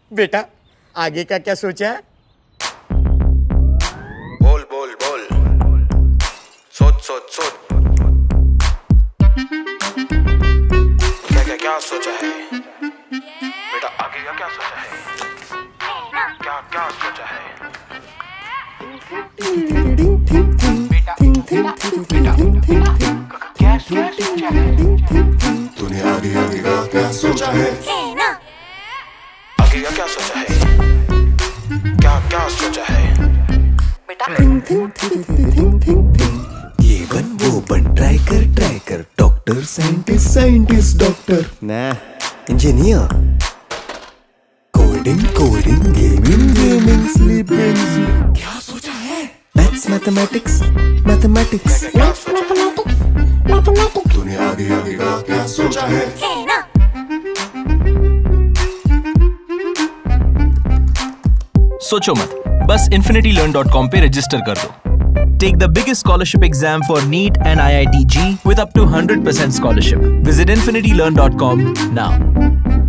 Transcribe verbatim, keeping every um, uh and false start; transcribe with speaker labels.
Speaker 1: बेटा आगे का क्या सोचा है?
Speaker 2: बोल बोल बोल, सोच सोच सोच, क्या क्या क्या सोचा है बेटा? आगे का क्या सोचा है? क्या क्या सोचा है बेटा? बेटा क्या सोचा है तूने? आगे आगे का क्या सोचा है? आगे का क्या सोचा है? क्या क्या सोचा है बेटा?
Speaker 3: ये बन वो बन, ट्राई कर ट्राई कर, डॉक्टर साइंटिस्ट साइंटिस्ट डॉक्टर, ना engineer, coding coding, gaming gaming, sleeping sleep. क्या सोचा है? Maths mathematics mathematics maths mathematics mathematics.
Speaker 2: तूने आगे आगे का क्या सोचा है?
Speaker 4: सोचो मत, बस infinity learn dot com पे रजिस्टर कर दो। Take the biggest scholarship exam for NEET and I I T G with up to one hundred percent scholarship. Visit infinity learn dot com now.